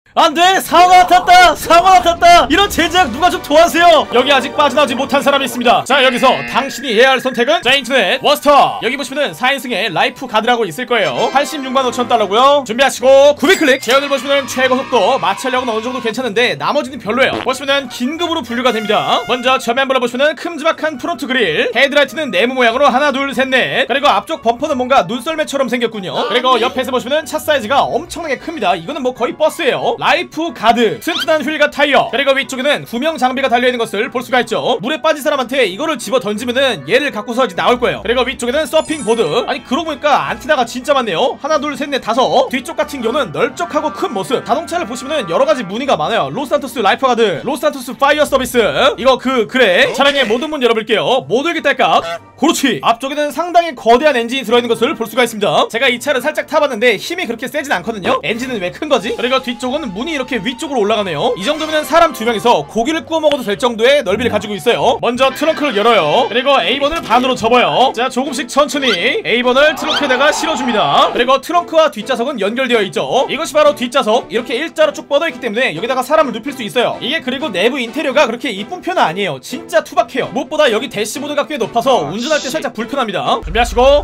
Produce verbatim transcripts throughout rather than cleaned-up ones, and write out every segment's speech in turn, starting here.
안돼! 상어가 탔다! 상어가 탔다! 이런 제작 누가 좀 도와주세요! 여기 아직 빠져나오지 못한 사람이 있습니다. 자, 여기서 당신이 해야 할 선택은 자, 인터넷 워스터. 여기 보시면은 사 인승의 라이프 가드라고 있을 거예요. 팔십육만 오천 달러고요 준비하시고 구비 클릭. 제어를 보시면은 최고 속도, 마찰력은 어느 정도 괜찮은데 나머지는 별로예요. 보시면은 긴급으로 분류가 됩니다. 먼저 전면부를 보시면은 큼지막한 프론트 그릴, 헤드라이트는 네모 모양으로 하나 둘 셋 넷, 그리고 앞쪽 범퍼는 뭔가 눈썰매처럼 생겼군요. 그리고 옆에서 보시면은 차 사이즈가 엄청나게 큽니다. 이거는 뭐 거의 버스예요. 라이프 가드, 튼튼한 휠과 타이어, 그리고 위쪽에는 구명 장비가 달려있는 것을 볼 수가 있죠. 물에 빠진 사람한테 이거를 집어 던지면은 얘를 갖고서 이제 나올 거예요. 그리고 위쪽에는 서핑 보드. 아니 그러고 보니까 안테나가 진짜 많네요. 하나 둘 셋 넷 다섯. 뒤쪽 같은 경우는 넓적하고 큰 모습. 자동차를 보시면은 여러가지 무늬가 많아요. 로스산토스 라이프 가드, 로스산토스 파이어 서비스. 이거 그 그래 차량의 모든 문 열어볼게요. 모두에게 딸깍. 그렇지. 앞쪽에는 상당히 거대한 엔진이 들어있는 것을 볼 수가 있습니다. 제가 이 차를 살짝 타봤는데 힘이 그렇게 세진 않거든요. 엔진은 왜 큰거지? 그리고 뒤쪽은 문이 이렇게 위쪽으로 올라가네요. 이 정도면 사람 두 명이서 고기를 구워 먹어도 될 정도의 넓이를 가지고 있어요. 먼저 트렁크를 열어요. 그리고 에이번을 반으로 접어요. 자, 조금씩 천천히 에이번을 트렁크에다가 실어줍니다. 그리고 트렁크와 뒷좌석은 연결되어 있죠. 이것이 바로 뒷좌석. 이렇게 일자로 쭉 뻗어있기 때문에 여기다가 사람을 눕힐 수 있어요. 이게 그리고 내부 인테리어가 그렇게 이쁜 편은 아니에요. 진짜 투박해요. 무엇보다 여기 대시보드가 꽤 높아서 운전할 때 살짝 불편합니다. 준비하시고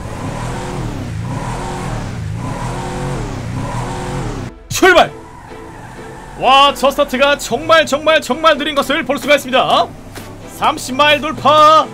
출발! 와, 저 스타트가 정말 정말 정말 느린 것을 볼 수가 있습니다. 삼십 마일 돌파,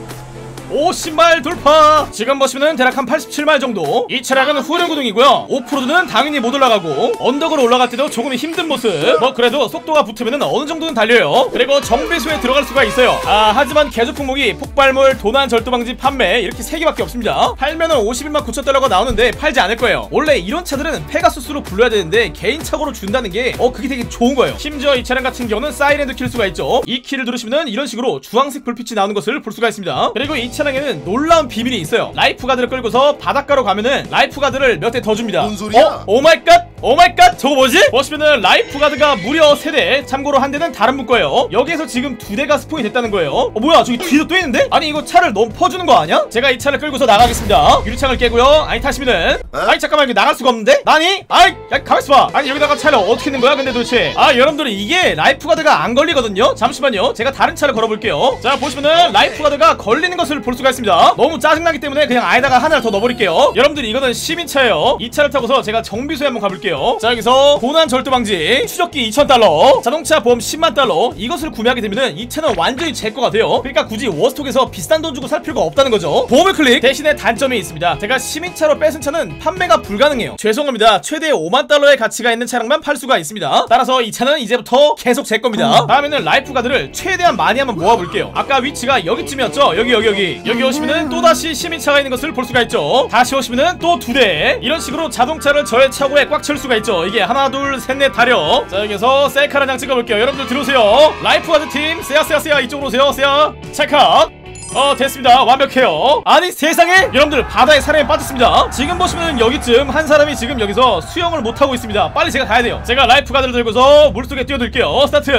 오십 마일 돌파. 지금 보시면은 대략 한 팔십칠 마일 정도. 이 차량은 후륜구동이고요. 오프로드는 당연히 못 올라가고 언덕으로 올라갈 때도 조금 힘든 모습. 뭐 그래도 속도가 붙으면은 어느 정도는 달려요. 그리고 정비소에 들어갈 수가 있어요. 아, 하지만 계속 품목이 폭발물, 도난, 절도방지, 판매 이렇게 세 개밖에 없습니다. 팔면은 오십일만 구천 달러가 나오는데 팔지 않을 거예요. 원래 이런 차들은 페가수스로 불러야 되는데 개인차고로 준다는 게 어 그게 되게 좋은 거예요. 심지어 이 차량 같은 경우는 사이렌도 킬 수가 있죠. 이 키를 누르시면은 이런 식으로 주황색 불빛이 나오는 것을 볼 수가 있습니다. 그리고 이 차량에는 놀라운 비밀이 있어요. 라이프 가드를 끌고서 바닷가로 가면은 라이프 가드를 몇 대 더 줍니다. 뭔 소리야? 어? 오마이갓? 오마이갓? 저거 뭐지? 보시면은 라이프 가드가 무려 세 대. 참고로 한 대는 다른 분 거예요. 여기에서 지금 두 대가 스폰이 됐다는 거예요. 어 뭐야, 저기 뒤도 또 있는데? 아니 이거 차를 너무 퍼주는 거 아니야? 제가 이 차를 끌고서 나가겠습니다. 유리창을 깨고요. 아니 타시면은 아니 잠깐만, 이거 나갈 수가 없는데? 아니? 아이 야 가만있어 봐. 아니 여기다가 차를 어떻게 넣는 거야 근데 도대체? 아, 여러분들은 이게 라이프 가드가 안 걸리거든요. 잠시만요, 제가 다른 차를 걸어볼게요. 자, 보시면은 라이프 가드가 걸리는 것을 볼 수가 있습니다. 너무 짜증나기 때문에 그냥 아에다가 하나를 더 넣어버릴게요. 여러분들 이거는 시민차예요. 이 차를 타고서 제가 정비소에 한번 가볼게요. 자, 여기서 도난 절도방지 추적기 이천 달러, 자동차 보험 십만 달러. 이것을 구매하게 되면은 이 차는 완전히 제 거가 돼요. 그러니까 굳이 워스톡에서 비싼 돈 주고 살 필요가 없다는 거죠. 보험을 클릭. 대신에 단점이 있습니다. 제가 시민차로 뺏은 차는 판매가 불가능해요. 죄송합니다. 최대 오만 달러의 가치가 있는 차량만 팔 수가 있습니다. 따라서 이 차는 이제부터 계속 제 겁니다. 다음에는 라이프 가드를 최대한 많이 한번 모아볼게요. 아까 위치가 여기쯤이었죠? 여기 여기 여기 여기 오시면은 또다시 시민차가 있는 것을 볼 수가 있죠. 다시 오시면은 또 두 대. 이런 식으로 자동차를 저의 차고에 꽉 채울 수가 있죠. 이게 하나 둘 셋 넷 다려. 자, 여기서 셀카 한 장 찍어볼게요. 여러분들 들어오세요. 라이프 가드 팀 세야 세야 세야 이쪽으로 오세요. 세야 찰칵. 어 됐습니다. 완벽해요. 아니 세상에, 여러분들 바다에 사람이 빠졌습니다. 지금 보시면 여기쯤 한 사람이 지금 여기서 수영을 못하고 있습니다. 빨리 제가 가야 돼요. 제가 라이프 가드를 들고서 물속에 뛰어들게요. 스타트.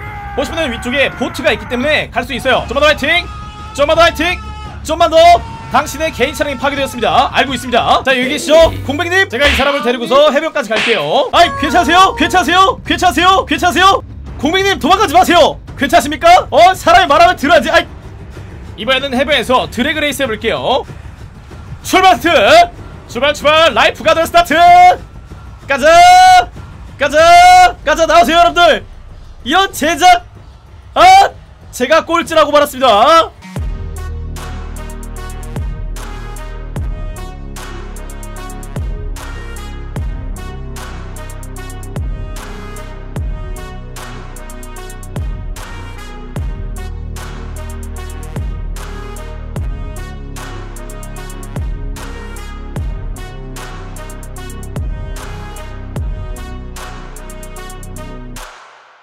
보시면 위쪽에 보트가 있기 때문에 갈 수 있어요. 좀만 더 화이팅, 좀만 더 화이팅, 좀만 더. 당신의 개인 차량이 파괴되었습니다. 알고 있습니다. 자, 여기 계시죠? 공백님, 제가 이 사람을 데리고서 해변까지 갈게요. 아이 괜찮으세요? 괜찮으세요? 괜찮으세요? 괜찮으세요? 공백님 도망가지 마세요. 괜찮습니까? 어 사람이 말하면 들어야지. 아이, 이번에는 해변에서 드래그 레이스 해볼게요. 출발 스타트. 출발 출발. 라이프 가드 스타트. 가자 가자 가자. 나오세요 여러분들. 이런 제작, 아 제가 꼴찌라고 말았습니다.